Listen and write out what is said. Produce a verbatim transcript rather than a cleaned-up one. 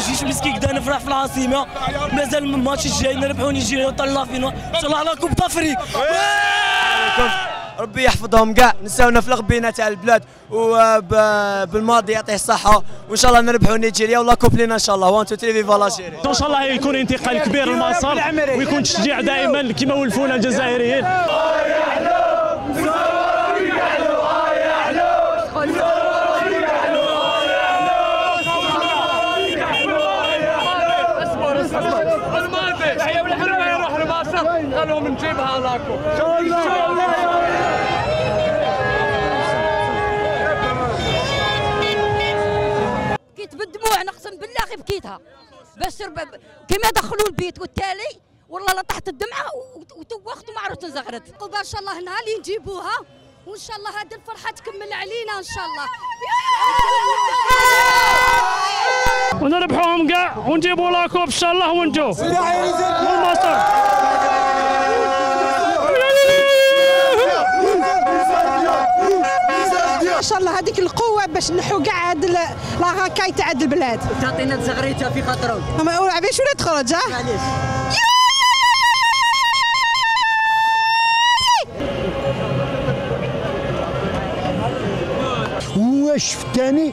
نجيش مسكين كدا نفرح في العاصمه. مازال الماتش الجاي نربحوا نيجيريا طلع فينا ان شاء الله على كوب دافريك. ربي يحفظهم كاع، نساونا في الغبينه تاع البلاد وبالماضي يعطيه الصحه، وان شاء الله نربحوا نيجيريا ولا كوب لينا ان شاء الله. واحد اثنين فيفا لاشيري. ان شاء الله يكون انتقال كبير لمصر ويكون تشجيع دائما كما ولفونا الجزائريين. خلوهم نجيبها لاكو ان شاء الله. بكيت بالدموع، نقسم بالله غير بكيتها باش كيما دخلوا البيت، والتالي والله لا طحت الدمعه وتوخت وما عرفت نزغرت. ان شاء الله نهار اللي نجيبوها، وان شاء الله هذه الفرحه تكمل علينا ان شاء الله، ونربحوهم كاع ونجيبوا لاكوب ان شاء الله ونجو والمصر. ان شاء الله هذيك القوه باش نحو كاع هاد لاغاكاي تاع هاد البلاد. تعطينا تزغريتها في خاطرهم. ما علاش ولا تخرج ها؟ معليش. واش فتاني